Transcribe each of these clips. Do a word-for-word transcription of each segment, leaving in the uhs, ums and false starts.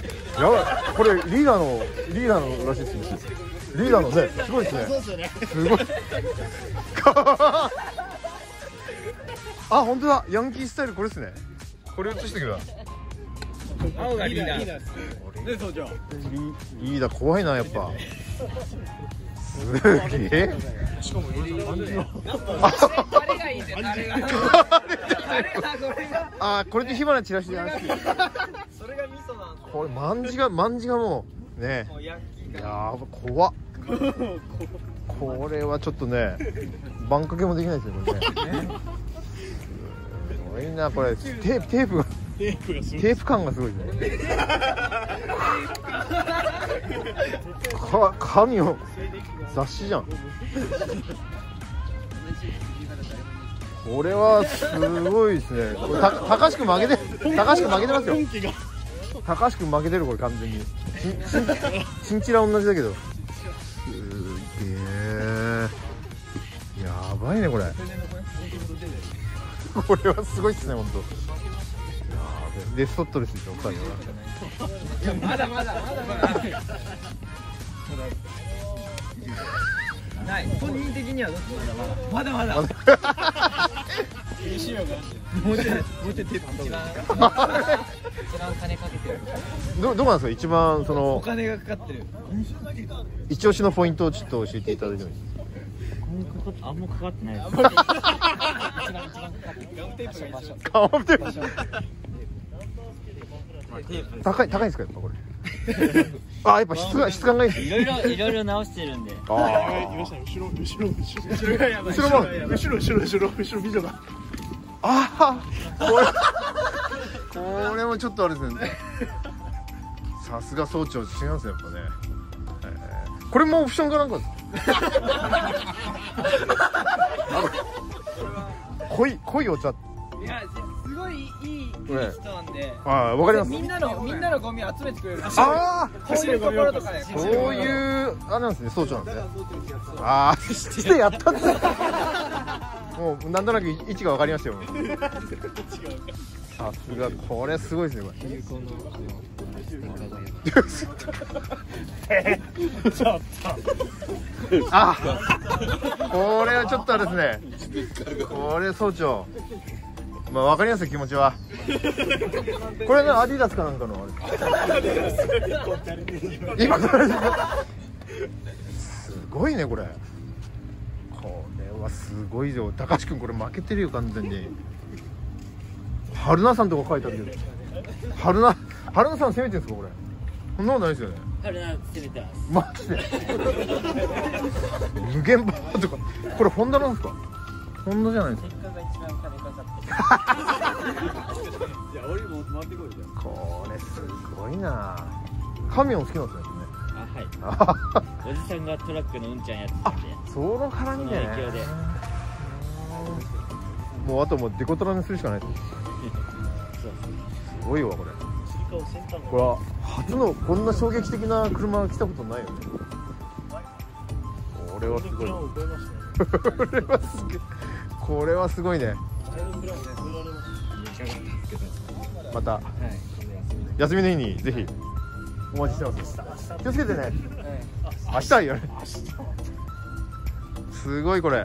やばい、これリーダーのリーダーのらしいですね。リーダーのね、すごいですね。すごい。あ、本当だ、ヤンキースタイルこれですね。これ映してくだ。 青がリーダー。 リーダー怖いな、やっぱ。すげえ。しかも誰がいいんだよ、誰が。あ、これで火花散らしてやる。それが味噌なんだ。これまんじがまんじがもうね。いやー怖っ。これはちょっとね、バンかけもできないですよこれね。すごいなこれ。テープテープがテープ感がすごいね。か紙を雑誌じゃん。これはすごいですね。これた高橋君負けて高橋君負けてますよ。高橋君負けてるこれ完全に。チンチラ同じだけど。すげえ。やばいねこれ。これはすごいっすね本当。デストットレスでしょ、二人は。 まだまだまだまだ。ない。本人的にはどっちまだまだ。まだまだ。厳しいよか。もうちょいもうちょいテープ一番一番金かけてる。 どどこなんですか一番その。 お金がかかってる。 一押しのポイントをちょっと教えていただいてもいいですか。 あんまかかってないです。 ガムテープ。高い高いですかやっぱこれ。あ、やっぱ質が質感がいいです。 いろいろいろいろ直してるんで。 ああ。後ろ後ろ後ろ後ろ後ろ後ろ後ろ後ろ美女が。ああ。これこれもちょっとあれですね。さすが総長違いますねやっぱね。これもオプションかなんかです。濃い濃いお茶。 いやすごいいいいい人なんで。 ああわかります。 みんなのみんなのゴミ集めてくれる。 ああ走るところとかね。 そういうあれなんですね総長なんですね。ああしてやったって。もうなんとなく位置がわかりましたよ。さすがこれすごいですねこれ。ちょっとあこれはちょっとあれですね。これ総長まあわかりますよ気持ちは。これねアディダスかなんかのあれ今すごいねこれ。これはすごいよ。高橋君これ負けてるよ完全に。春菜さんとか書いてあるけど春菜春菜さん攻めてるんですかこれ。そんなことないですよね。 春菜攻めてます。 マジで無限パワーとかこれホンダなんですか。ホンダじゃないですか。これすごいな。カミオン好きなんですね。 あはい。おじさんがトラックのうんちゃんやってたんで。 その絡みでね。 影響で。 もうあともうデコトラにするしかないです。すごいわこれ。これは初のこんな衝撃的な車来たことないよね。これはすごい。これはすごい。これはすごいね。また、はい、休みの日にぜひお待ちしてます。気をつけてね。明日はいいよね。すごいこれ。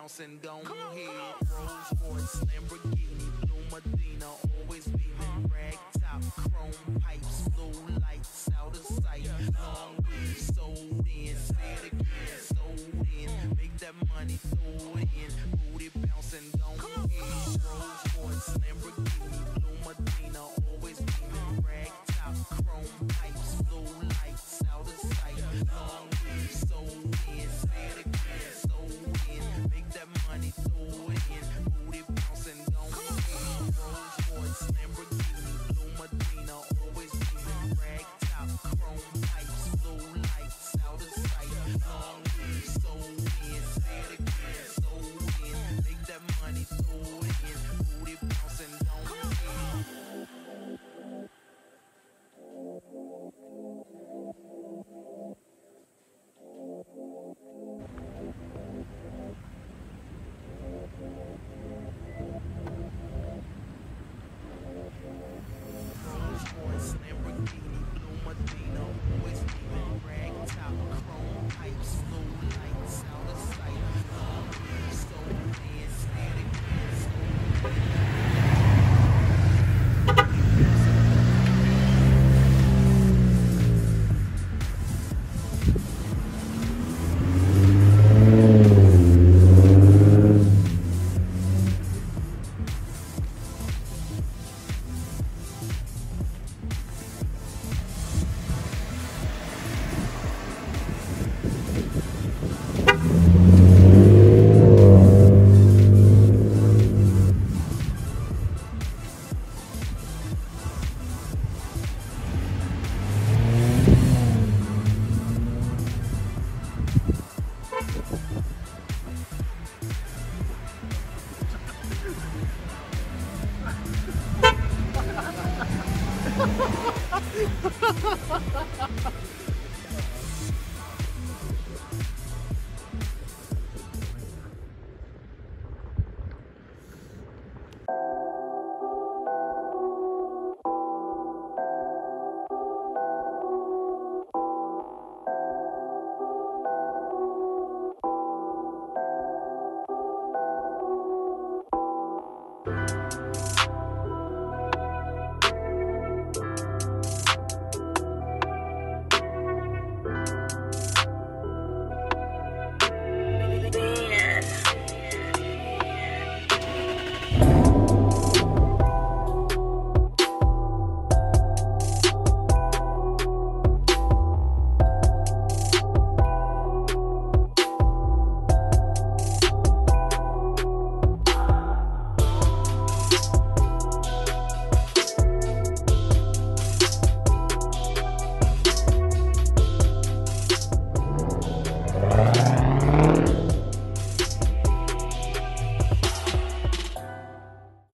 bouncing, don't hit. Rolls Royce, Lamborghini, Blue Medina, always beaming. Rag top, chrome pipes, blue lights out of sight. Long weed, sold in, say it again, sold in. Make that money, throw it in. Booty bouncing, don't hit. Rolls Royce, Lamborghini, Blue Medina, always beaming. Rag top, chrome pipes, blue lights out of sight. Long weed, sold in, say it again, sold in. Make that money, throw it in. Booty bouncing, don't hit. Rolls Royce, Lamborghini, Blue Medina, always beaming. Rag top, chrome pipes, blue lights out of sight. Long weed, sold in, say it again, sold in. Make that money, throw it in. Booty bouncing, don't hit. Rolls Royce, Lamborghini, Blue Medina, always beaming. Rag top, chrome pipes, blue lights out of sight. Long weed, sold in, say it again, sold in. Ha ha ha ha!